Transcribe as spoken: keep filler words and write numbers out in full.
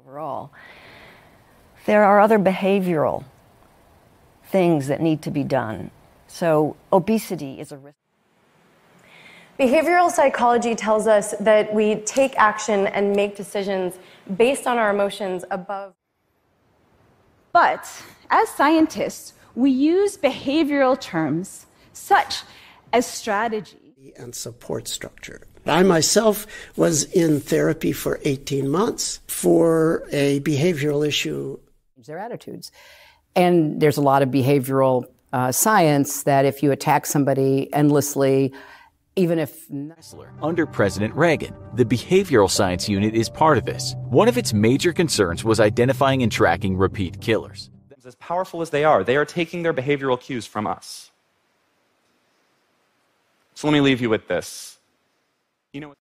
Overall, there are other behavioral things that need to be done. So obesity is a risk. Behavioral psychology tells us that we take action and make decisions based on our emotions above. But as scientists, we use behavioral terms such as strategy and support structure. I myself was in therapy for eighteen months for a behavioral issue. Their attitudes. And there's a lot of behavioral uh, science that if you attack somebody endlessly, even if... Under President Reagan, the Behavioral Science Unit is part of this. One of its major concerns was identifying and tracking repeat killers. As powerful as they are, they are taking their behavioral cues from us. So let me leave you with this. You know,